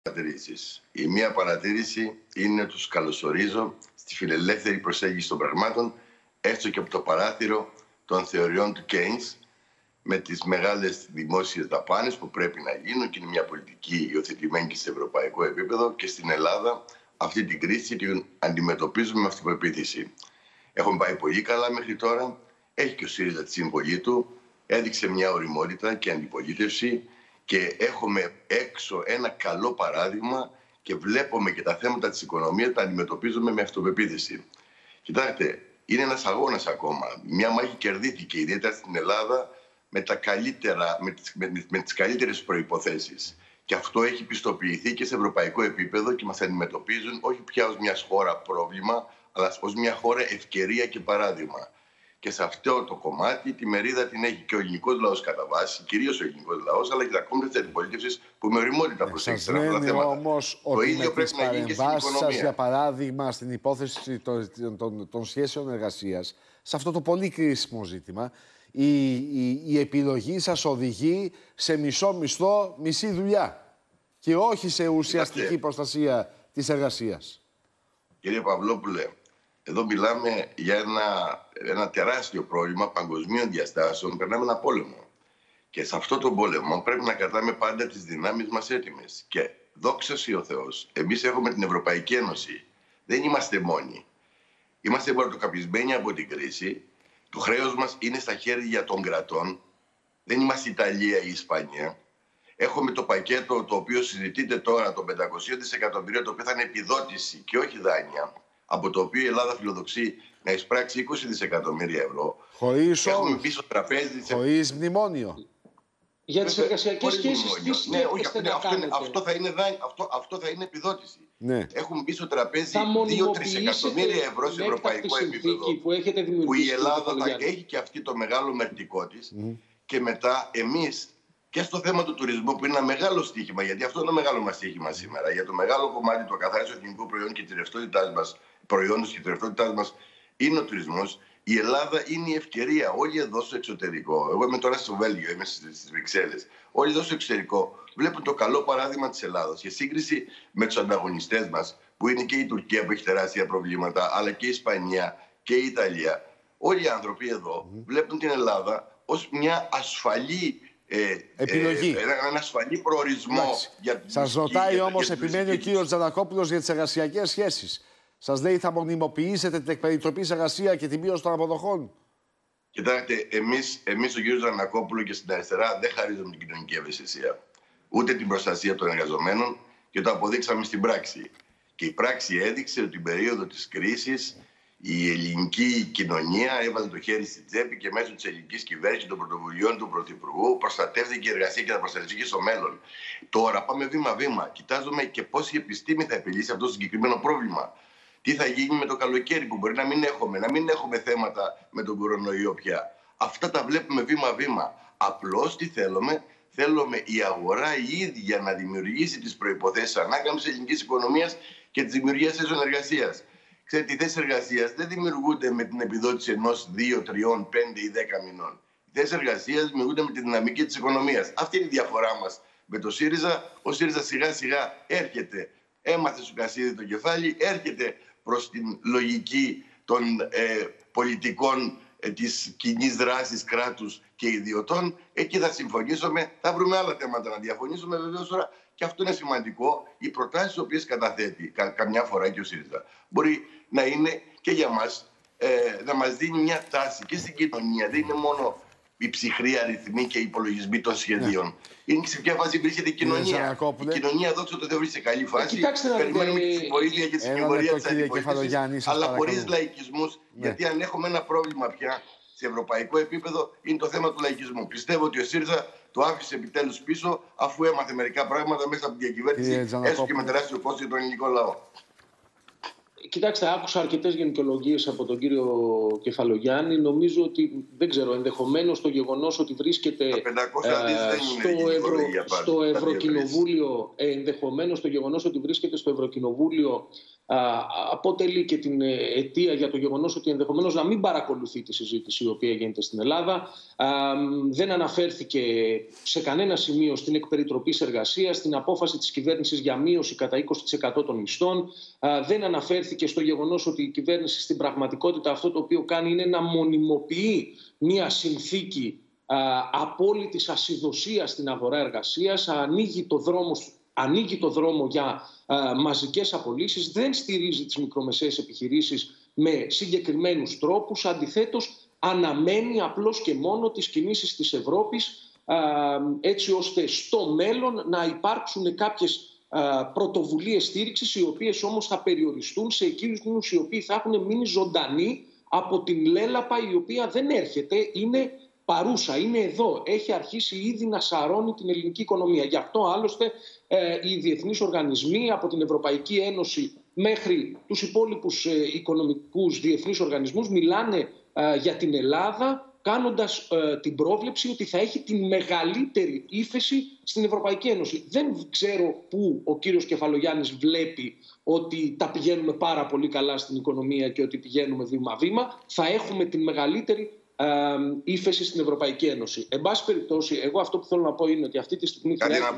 παρατηρήσεις. Η μία παρατήρηση είναι ότι τους καλωσορίζω στη φιλελεύθερη προσέγγιση των πραγμάτων, έστω και από το παράθυρο των θεωριών του Keynes, με τις μεγάλες δημόσιες δαπάνες που πρέπει να γίνουν, και είναι μια πολιτική υιοθετημένη και σε ευρωπαϊκό επίπεδο, και στην Ελλάδα αυτή την κρίση την αντιμετωπίζουμε με αυτοπεποίθηση. Έχουμε πάει πολύ καλά μέχρι τώρα. Έχει και ο ΣΥΡΙΖΑ τη συμβολή του. Έδειξε μια ωριμότητα και αντιπολίτευση και έχουμε έξω ένα καλό παράδειγμα και βλέπουμε και τα θέματα της οικονομίας τα αντιμετωπίζουμε με αυτοπεποίθηση. Κοιτάξτε, είναι ένας αγώνας ακόμα. Μια μάχη κερδίθηκε ιδιαίτερα στην Ελλάδα με τις καλύτερες προϋποθέσεις. Και αυτό έχει πιστοποιηθεί και σε ευρωπαϊκό επίπεδο και μας αντιμετωπίζουν όχι πια ως μια χώρα πρόβλημα, αλλά ως μια χώρα ευκαιρία και παράδειγμα. Και σε αυτό το κομμάτι τη μερίδα την έχει και ο ελληνικός λαός κατά βάση, κυρίως ο ελληνικός λαός, αλλά και τα κόμματα της αντιπολίτευσης που με ωριμότητα προσέξαν αυτά τα θέματα. Όμως ότι με τις παρεμβάσεις σας, για παράδειγμα, στην υπόθεση των σχέσεων εργασίας, σε αυτό το πολύ κρίσιμο ζήτημα, η επιλογή σας οδηγεί σε μισό μισθό, μισή δουλειά και όχι σε ουσιαστική προστασία της εργασίας. Κύριε Παυλόπουλε, εδώ μιλάμε για ένα τεράστιο πρόβλημα παγκοσμίων διαστάσεων. Περνάμε ένα πόλεμο. Και σε αυτό το πόλεμο πρέπει να κρατάμε πάντα τις δυνάμεις μας έτοιμες. Και δόξα σοι ο Θεός, εμείς έχουμε την Ευρωπαϊκή Ένωση. Δεν είμαστε μόνοι. Είμαστε πρωτοκαπισμένοι από την κρίση. Το χρέος μας είναι στα χέρια των κρατών. Δεν είμαστε Ιταλία ή Ισπανία. Έχουμε το πακέτο το οποίο συζητείται τώρα, των 500 δισεκατομμυρίων, το οποίο θα είναι επιδότηση και όχι δάνεια, από το οποίο η Ελλάδα φιλοδοξεί να εισπράξει 20 δισεκατομμύρια ευρώ. Χωρίς έχουμε μπει στο τραπέζι. Χωρίς μνημόνιο. Για τις εργασιακές σχέσεις, τι σκέφτεστε να κάνετε? Αυτό θα είναι επιδότηση. Ναι. Έχουμε μπει στο τραπέζι 2-3 εκατομμύρια ευρώ σε ευρωπαϊκό επίπεδο, που η Ελλάδα θα έχει και αυτή το μεγάλο μερτικό της. Και μετά εμείς και στο θέμα του τουρισμού, που είναι ένα μεγάλο στοίχημα, γιατί αυτό είναι ένα μεγάλο μας στοίχημα σήμερα, για το μεγάλο κομμάτι του ακαθάριστου εθνικού προϊόντος και τη ρευστότητάς μας, είναι ο τουρισμός. Η Ελλάδα είναι η ευκαιρία. Όλοι εδώ στο εξωτερικό, εγώ είμαι τώρα στο Βέλγιο, είμαι στις Βρυξέλλες, όλοι εδώ στο εξωτερικό βλέπουν το καλό παράδειγμα της Ελλάδας. Σε σύγκριση με τους ανταγωνιστές μας, που είναι και η Τουρκία που έχει τεράστια προβλήματα, αλλά και η Ισπανία και η Ιταλία, όλοι οι άνθρωποι εδώ βλέπουν την Ελλάδα ως μια ασφαλή επιλογή. Έναν ασφαλή προορισμό. Σας ρωτάει όμως, επιμένει ο κύριος Τζανακόπουλος, για τις εργασιακές σχέσεις. Σας λέει, θα μονιμοποιήσετε την εκπεριτροπή σε εργασία και τη μείωση των αποδοχών? Κοιτάξτε, εμείς ο κύριος Τζανακόπουλο και στην αριστερά δεν χαρίζουμε την κοινωνική ευαισθησία. Ούτε την προστασία των εργαζομένων, και το αποδείξαμε στην πράξη. Και η πράξη έδειξε ότι την περίοδο της κρίσης η ελληνική κοινωνία έβαλε το χέρι στην τσέπη και μέσω της ελληνικής κυβέρνησης και των πρωτοβουλειών του Πρωθυπουργού προστατεύθηκε η εργασία και θα προστατευτεί και στο μέλλον. Τώρα πάμε βήμα-βήμα. Κοιτάζουμε και πώς η επιστήμη θα επιλύσει αυτό το συγκεκριμένο πρόβλημα. Τι θα γίνει με το καλοκαίρι που μπορεί να μην έχουμε θέματα με τον κορονοϊό πια. Αυτά τα βλέπουμε βήμα-βήμα. Απλώς τι θέλουμε? Θέλουμε η αγορά η ίδια να δημιουργήσει τις προϋποθέσεις ανάκαμψης της ελληνικής οικονομίας και της δημιουργίας θέσεων εργασίας. Ξέρετε, οι θέσεις εργασίας δεν δημιουργούνται με την επιδότηση 1, 2, 3, 5 ή 10 μηνών. Οι θέσεις εργασίας δημιουργούνται με τη δυναμική της οικονομίας. Αυτή είναι η διαφορά μας με το ΣΥΡΙΖΑ. Ο ΣΥΡΙΖΑ σιγά-σιγά έρχεται, έμαθε στο κασίδι το κεφάλι, έρχεται προς την λογική των πολιτικών της κοινής δράσης κράτους και ιδιωτών. Εκεί θα συμφωνήσουμε, θα βρούμε άλλα θέματα να διαφωνήσουμε βεβαίως τώρα. Και αυτό είναι σημαντικό. Οι προτάσεις τις οποίες καταθέτει καμιά φορά και ο ΣΥΡΙΖΑ μπορεί να είναι και για μας, να μας δίνει μια τάση και στην κοινωνία. Δεν είναι μόνο οι ψυχροί αριθμοί και οι υπολογισμοί των σχεδίων. Είναι σε ποια φάση βρίσκεται η κοινωνία. Η κοινωνία, δόξα τω Θεώ, βρίσκεται σε καλή φάση. Περιμένουμε τη βοήθεια και τη συμμορία της αντιπολίτευσης, αλλά χωρίς λαϊκισμούς. Γιατί αν έχουμε ένα πρόβλημα πια σε ευρωπαϊκό επίπεδο, είναι το θέμα του λαϊκισμού. Πιστεύω ότι ο ΣΥΡΙΖΑ το άφησε επιτέλους πίσω, αφού έμαθε μερικά πράγματα μέσα από την διακυβέρνηση, έστω και με τεράστιο κόστος για τον ελληνικό λαό. Κοιτάξτε, άκουσα αρκετές γενικολογίες από τον κύριο Κεφαλογιάννη. Νομίζω ότι, δεν ξέρω, ενδεχομένως το γεγονός ότι βρίσκεται στο Ευρωκοινοβούλιο, αποτελεί και την αιτία για το γεγονός ότι ενδεχομένως να μην παρακολουθεί τη συζήτηση η οποία γίνεται στην Ελλάδα. Δεν αναφέρθηκε σε κανένα σημείο στην εκπεριτροπή εργασίας, στην απόφαση της κυβέρνησης για μείωση κατά 20% των μισθών. Δεν αναφέρθηκε στο γεγονός ότι η κυβέρνηση στην πραγματικότητα αυτό το οποίο κάνει είναι να μονιμοποιεί μια συνθήκη απόλυτης ασυδοσίας στην αγορά εργασίας, ανοίγει το δρόμο για μαζικές απολύσεις, δεν στηρίζει τις μικρομεσαίες επιχειρήσεις με συγκεκριμένους τρόπους, αντιθέτως αναμένει απλώς και μόνο τις κινήσεις της Ευρώπης έτσι ώστε στο μέλλον να υπάρξουν κάποιες πρωτοβουλίες στήριξης, οι οποίες όμως θα περιοριστούν σε εκείνους οι οποίοι θα έχουν μείνει ζωντανοί από την λέλαπα η οποία δεν έρχεται, είναι παρούσα, είναι εδώ. Έχει αρχίσει ήδη να σαρώνει την ελληνική οικονομία. Γι' αυτό άλλωστε οι διεθνείς οργανισμοί από την Ευρωπαϊκή Ένωση μέχρι τους υπόλοιπους οικονομικούς διεθνείς οργανισμούς μιλάνε για την Ελλάδα, κάνοντας την πρόβλεψη ότι θα έχει την μεγαλύτερη ύφεση στην Ευρωπαϊκή Ένωση. Δεν ξέρω πού ο κύριος Κεφαλογιάννης βλέπει ότι τα πηγαίνουμε πάρα πολύ καλά στην οικονομία και ότι πηγαίνουμε βήμα-βήμα. Θα έχουμε την μεγαλύτερη ύφεση στην Ευρωπαϊκή Ένωση. Εν πάση περιπτώσει, εγώ αυτό που θέλω να πω είναι ότι αυτή τη στιγμή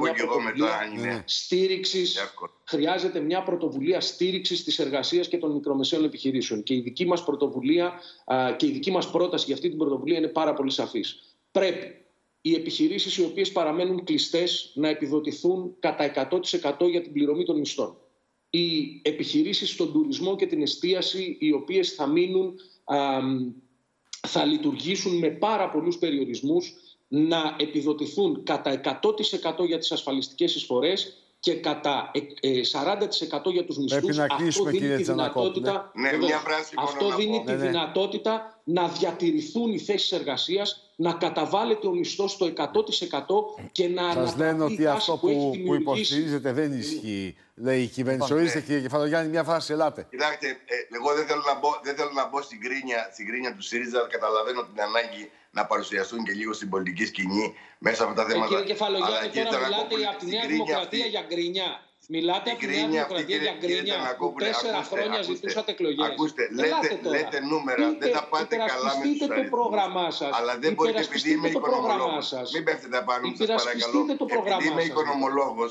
χρειάζεται μια πρωτοβουλία στήριξης της εργασίας και των μικρομεσαίων επιχειρήσεων. Και η δική μας πρωτοβουλία και η δική μας πρόταση για αυτή την πρωτοβουλία είναι πάρα πολύ σαφής. Πρέπει οι επιχειρήσεις οι οποίες παραμένουν κλειστές να επιδοτηθούν κατά 100% για την πληρωμή των μισθών. Οι επιχειρήσεις στον τουρισμό και την εστίαση οι οποίες θα μείνουν θα λειτουργήσουν με πάρα πολλούς περιορισμούς, να επιδοτηθούν κατά 100% για τις ασφαλιστικές εισφορές και κατά 40% για τους μισθούς. Πρέπει να κλείσουμε, κύριε Τζανακόπουλε. Αυτό δίνει τη δυνατότητα να διατηρηθούν οι θέσεις εργασίας, να καταβάλλεται ο μισθός στο 100% και να αναπτυχθεί. Σας λένε ότι αυτό που υποστηρίζετε δεν ισχύει, λέει η κυβέρνηση. Ορίστε, κύριε Κεφαλογιάννη, μια φράση, ελάτε. Κοιτάξτε, εγώ δεν θέλω να μπω στην κρίνια του ΣΥΡΙΖΑ. Καταλαβαίνω την ανάγκη να παρουσιαστούν και λίγο στην πολιτική σκηνή μέσα από τα θέματα. Κύριε Κεφαλογιάννη, τώρα μιλάτε από τη Νέα Δημοκρατία για γκρινιά. Μιλάτε από τη Νέα Δημοκρατία για γκρινιά που 4 χρόνια ζητούσατε εκλογές. Ακούστε, λέτε νούμερα, δεν τα πάτε καλά με τους αριθμούς. Το πρόγραμμά σας. Αλλά δεν μπορείτε, επειδή είμαι οικονομολόγος. Μην πέφτετε απάνω μου, σας παρακαλώ. Επειδή είμαι οικονομολόγος,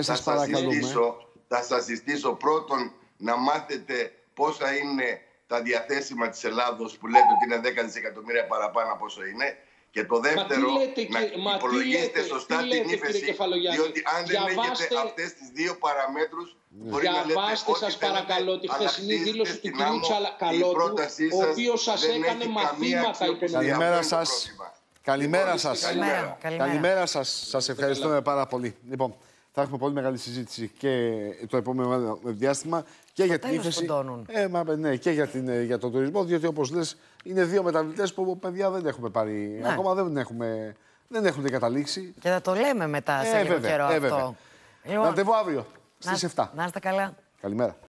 θα σας συστήσω πρώτον να μάθετε πόσα είναι τα διαθέσιμα της Ελλάδος, που λέτε ότι είναι 10 δισεκατομμύρια παραπάνω από όσο είναι. Και το δεύτερο, να υπολογίσετε σωστά την ύφεση, διότι αν δεν έχετε αυτές τις δύο παραμέτρους, μπορεί να λέτε διαβάστε, σας παρακαλώ, τη χθεσινή δήλωση του κ. Τσαλακαλώτου, ο οποίος σας έκανε μαθήματα οικονομικά. Καλημέρα σας. Καλημέρα σας. Καλημέρα σας. Σας ευχαριστούμε πάρα πολύ. Λοιπόν, θα έχουμε πολύ μεγάλη συζήτηση και το επόμενο διάστημα και για την ύφεση. Ναι, και για τον τουρισμό, διότι όπως λες, είναι δύο μεταβλητές που παιδιά δεν έχουμε πάρει. Ναι. Ακόμα δεν έχουν καταλήξει. Και θα το λέμε μετά σε λίγο καιρό αυτό. Ραντεβού αύριο στις 7. Να είστε καλά. Καλημέρα.